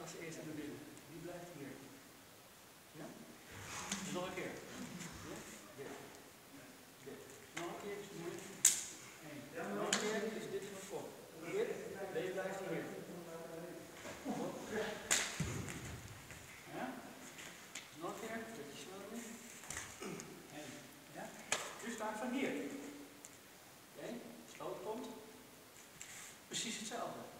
als eerste naar binnen. Die blijft hier. Ja? Dus nog een keer. Ja? Dit. Dit. Nog een keer is het moeilijk. Eén. Nog een keer is dit van kop. Dit. Deze blijft hier. Ja? Nog een keer. Een beetje sneller doen. Eén. Ja? Nu staat van hier. Oké? Stoot komt. Precies hetzelfde.